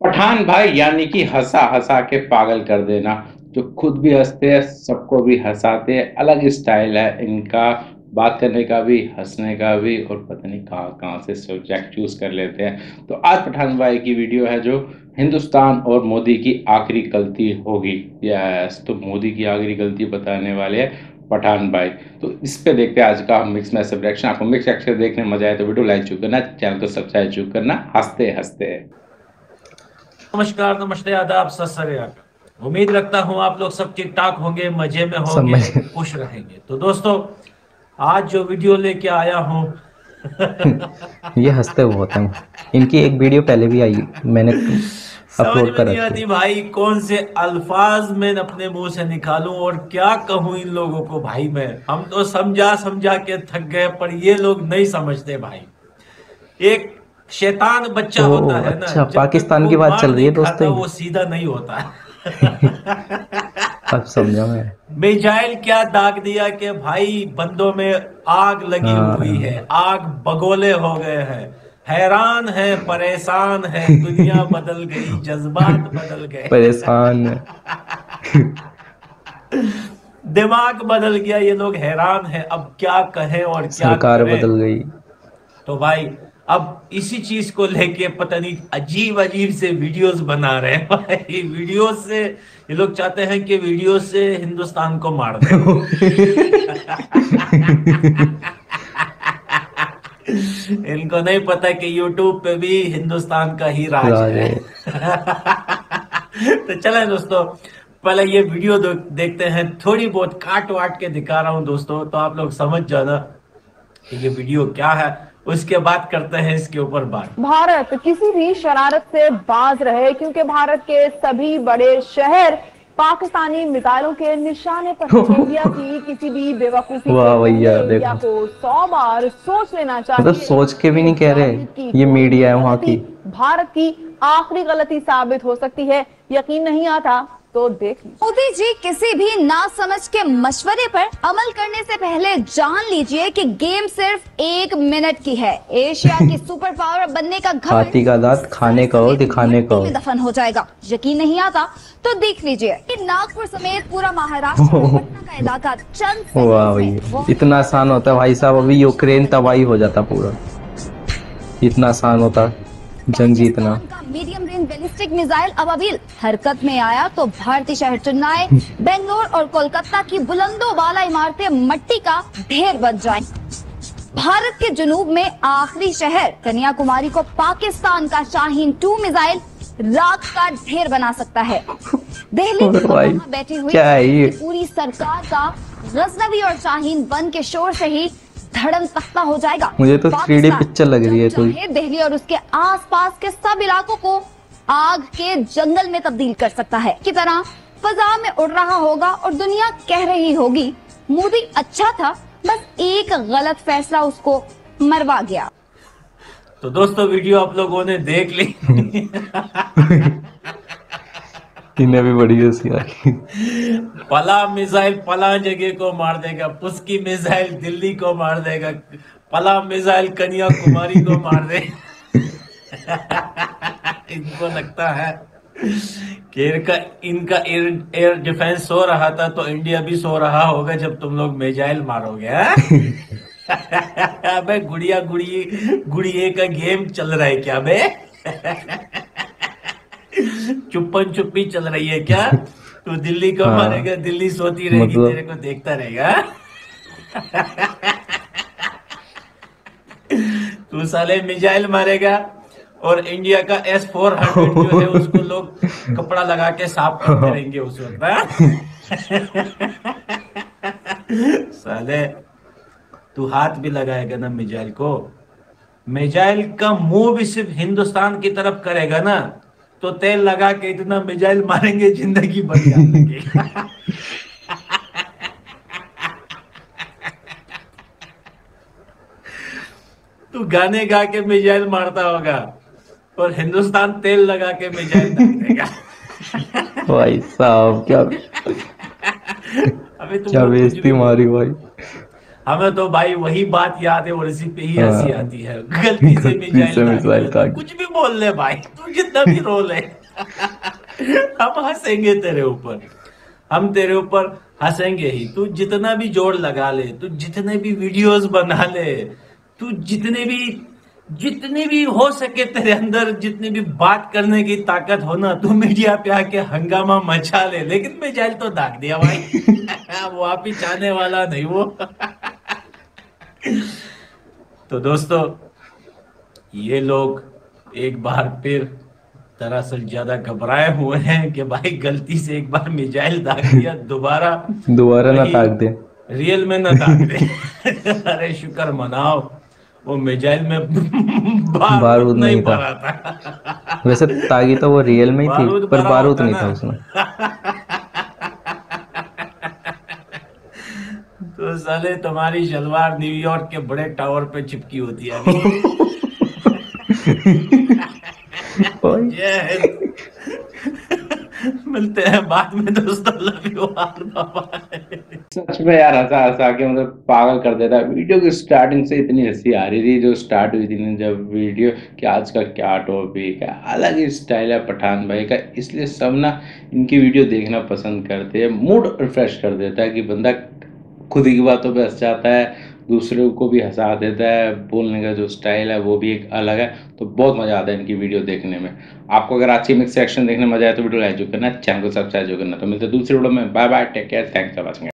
पठान भाई यानी कि हँसा हँसा के पागल कर देना। जो खुद भी हँसते हैं, सबको भी हँसाते हैं। अलग स्टाइल है इनका, बात करने का भी, हँसने का भी, और पता नहीं कहाँ-कहाँ से सब्जेक्ट चूज़ कर लेते हैं। तो आज पठान भाई की वीडियो है जो हिंदुस्तान और मोदी की आखिरी गलती होगी। यस, तो मोदी की आखिरी गलती बताने वाले हैं पठान भाई। तो इस पे देखते हैं आज का मिक्स मैच रिएक्शन। आपको मिक्स रिएक्शन देखने में मजा आए तो वीडियो लाइक ज़रूर करना, चैनल को सब्सक्राइब ज़रूर करना। हँसते-हँसते। नमस्कार, नमस्ते, आदाब, सत श्री अकाल। उम्मीद रखता हूं आप लोग सब ठीक ठाक होंगे, मजे में होंगे, समझ खुश रहेंगे। तो दोस्तों, आज जो वीडियो लेके आया हूं ये हंसते बहुत हैं। इनकी एक वीडियो पहले भी आई, मैंने समझ अपलोड में कर नहीं रखी है। आती भाई, कौन से अल्फाज मैं अपने मुंह से निकालूं और क्या कहूं इन लोगों को। भाई मैं हम तो समझा समझा के थक गए, पर ये लोग नहीं समझते भाई। एक शैतान बच्चा होता ओह है ना, अच्छा, जब तक पाकिस्तान वो की बात मार चल रही है नहीं खाता दोस्तों वो ये। सीधा नहीं होता। अब समझा मैं। मिसाइल क्या दाग दिया कि भाई बंदों में आग लगी हुई है, हाँ। आग बगोले हो गए हैं, हैरान है, परेशान है, दुनिया बदल गई, जज्बात बदल गए, परेशान है। दिमाग बदल गया, ये लोग हैरान है, अब क्या कहें और क्या सरकार करें। बदल गई। तो भाई अब इसी चीज को लेके पता नहीं अजीब अजीब से वीडियोस बना रहे हैं भाई। वीडियोस से ये लोग चाहते हैं कि वीडियो से हिंदुस्तान को मार दें। इनको नहीं पता कि यूट्यूब पे भी हिंदुस्तान का ही राज राज है। है। तो चलें दोस्तों, पहले ये वीडियो देखते हैं। थोड़ी बहुत काट वाट के दिखा रहा हूं दोस्तों, तो आप लोग समझ जाना कि ये वीडियो क्या है। उसके बाद करते हैं इसके ऊपर बात। भारत किसी भी शरारत से बाज रहे, क्योंकि भारत के सभी बड़े शहर पाकिस्तानी मिसाइलों के निशाने पर हैं। इंडिया की किसी भी बेवकूफी से वाह भैया पहले इंडिया देखो, को 100 बार सोच लेना चाहिए। मतलब सोच के भी नहीं कह रहे। ये मीडिया है वहां की। भारत की आखिरी गलती साबित हो सकती है। यकीन नहीं आता तो देख लीजिए। मोदी जी, किसी भी ना समझ के मशवरे पर अमल करने से पहले जान लीजिए कि गेम सिर्फ 1 मिनट की है। एशिया की सुपर पावर बनने का हाथी का दांत खाने का और दिखाने का में दफन हो जाएगा। यकीन नहीं आता तो देख लीजिए कि नागपुर समेत पूरा महाराष्ट्र और पटना का इलाका चंद वाह भैया, इतना आसान होता है भाई साहब। अभी यूक्रेन तबाही हो जाता पूरा, इतना आसान होता जंग जीतना। मीडियम रेंज बैलिस्टिक मिसाइल अब अभी हरकत में आया तो भारतीय शहर चेन्नई, बेंगलोर और कोलकाता की बुलंदों वाला इमारतें मट्टी का ढेर बन जाएं। भारत के जनूब में आखिरी शहर कन्याकुमारी को पाकिस्तान का शाहीन 2 मिसाइल राख का ढेर बना सकता है। दिल्ली में बैठी हुई क्या है ये? पूरी सरकार का गजनवी और शाहीन 1 के शोर से ही धड़म तख्ता हो जाएगा। मुझे तो 3D पिक्चर लग रही है कोई। दिल्ली और उसके आसपास के सब इलाकों को आग के जंगल में तब्दील कर सकता है की तरह फजा में उड़ रहा होगा और दुनिया कह रही होगी मोदी अच्छा था, बस एक गलत फैसला उसको मरवा गया। तो दोस्तों, वीडियो आप लोगों ने देख ली। इन्हें भी बड़ी हंसी आ रही। पला मिसाइल पला जगह को मार देगा, पुस्की मिसाइल दिल्ली को मार देगा, पला मिसाइल कन्याकुमारी को मार देगा। इनको लगता है कि इनका एयर डिफेंस सो रहा था तो इंडिया भी सो रहा होगा जब तुम लोग मिसाइल मारोगे। अबे गुड़िया गुड़िए का गेम चल रहा है क्या बे? चुप्पन चुप्पी चल रही है क्या? तू दिल्ली को मारेगा, दिल्ली सोती रहेगी, तेरे को देखता रहेगा। तू साले मिसाइल मारेगा और इंडिया का S-400 जो है उसको लोग कपड़ा लगा के साफ करते रहेंगे उस वक्त। साले तू हाथ भी लगाएगा ना मिसाइल को, मिसाइल का मुंह भी सिर्फ हिंदुस्तान की तरफ करेगा ना, तो तेल लगा के इतना मिसाइल मारेंगे जिंदगी भर याद रखेगा। तू गाने गा के मिसाइल मारता होगा और हिंदुस्तान तेल लगा के मिसाइल दाग देगा। भाई साहब क्या अबे तुम क्या लोग कुछ बेइज्जती भी मारी भाई। हमें तो भाई वही बात याद है और इसी पे ही हंसी हाँ। आती है। गलती से गलती मिसाइल से दाग मिसाइल दिया, दाग तो कुछ भी बोल ले भाई, तू जितना भी रोल है हम हंसेंगे तेरे ऊपर, हम तेरे ऊपर हंसेंगे ही। तू जितना भी जोड़ लगा ले, तू जितने भी वीडियोस बना ले, तू जितनी भी हो सके तेरे अंदर जितनी भी बात करने की ताकत हो ना, तू मीडिया पे आके हंगामा मचा ले, लेकिन मिसाइल तो दाग दिया भाई। वापिस आने वाला नहीं वो। तो दोस्तों, ये लोग एक बार फिर दरअसल ज्यादा घबराए हुए हैं कि भाई गलती से एक बार मिसाइल दाग दिया, दोबारा दोबारा ना कहीं ताक दे। रियल में ना दाग दे। अरे शुक्र मनाओ वो मिसाइल में बारूद बारूद नहीं नहीं था। भरा था। वैसे तागी तो वो रियल में ही थी, बारूद पर भरा बारूद होता नहीं ना। था उसमें। तो साले तुम्हारी शलवार न्यूयॉर्क के बड़े टावर पे चिपकी होती है अभी। ओए, जय हिंद। मिलते हैं बाद में दोस्तों, लव यू ऑल, बाय। सच में यार हंसा हंसा के मतलब पागल कर देता है। वीडियो की स्टार्टिंग से इतनी हंसी आ रही थी जो स्टार्ट हुई थी ना जब वीडियो, कि आज का क्या टॉपिक है, अलग ही स्टाइल है पठान भाई का, इसलिए सब ना इनकी वीडियो देखना पसंद करते हैं। मूड रिफ्रेश कर देता है कि बंदा खुद की बातों पे हंस जाता है, दूसरों को भी हंसा देता है, बोलने का जो स्टाइल है वो भी एक अलग है। तो बहुत मजा आता है इनकी वीडियो देखने में। आपको अगर आज की मिक्स सेक्शन देखने में मजा आए तो वीडियो लाइक जो करना, चैनल को सब्सक्राइब जो करना। तो मिलते हैं दूसरी वीडियो में, bye bye, take care, thanks for watching.